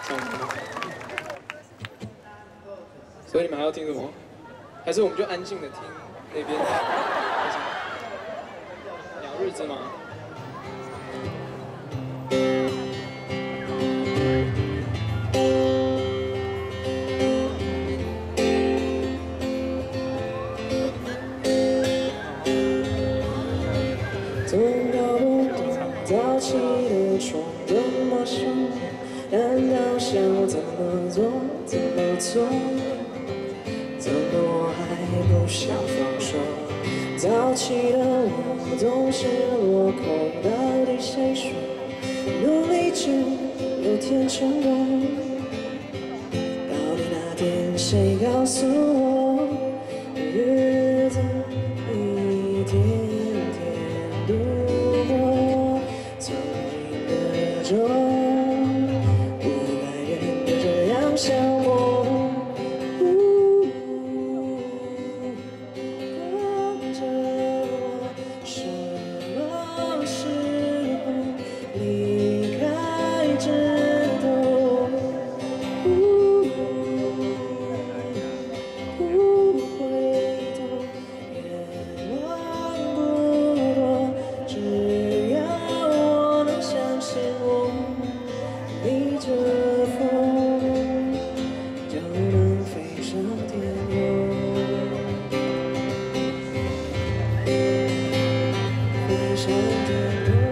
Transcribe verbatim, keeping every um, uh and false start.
这样子。所以你们还要听什么？还是我们就安静的听那边？鸟日子吗？ 总搞不懂早起的床的陌生人，难道想怎么做怎么做？怎么我还不想放手？早起的我总是落空，到底谁说努力就有天成功？到底那天谁告诉我，日子一天天度过，聪明的钟不该人都这样想我。跟着我，什么时候离开这头？不回头，愿望不多，只要我能相信我，逆着风就能飞上天空。飞上天空。